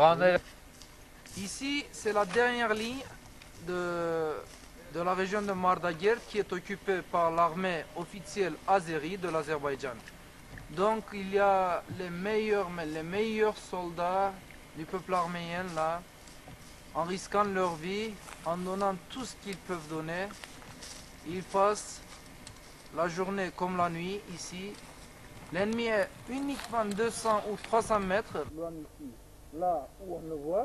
Ici, c'est la dernière ligne de la région de Mardagir qui est occupée par l'armée officielle azérie de l'Azerbaïdjan. Donc il y a les meilleurs soldats du peuple arménien là, en risquant leur vie, en donnant tout ce qu'ils peuvent donner. Ils passent la journée comme la nuit ici. L'ennemi est uniquement 200 ou 300 mètres loin ici, là où on le voit.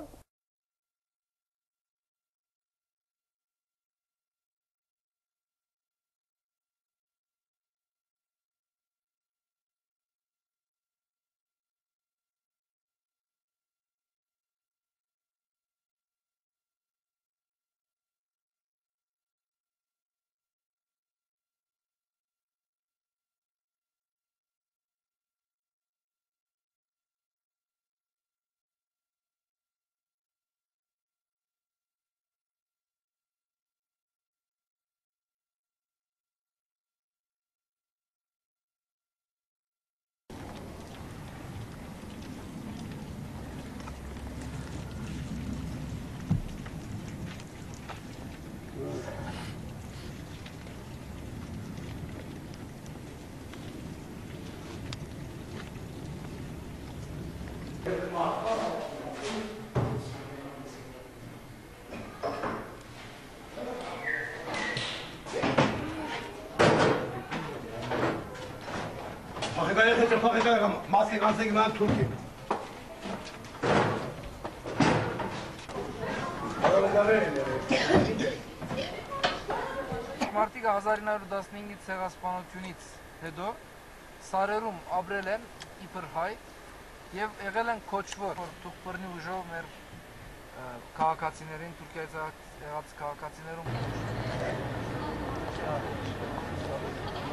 Մարդիկ 1915-ից ցեղասպանությունից հետո սարերում ապրել են իբր հայ եւ եղել են կոչվոր թուղթբռնի ուժով մեր քաղաքացիներին, Թուրքիայից եղած քաղաքացիներում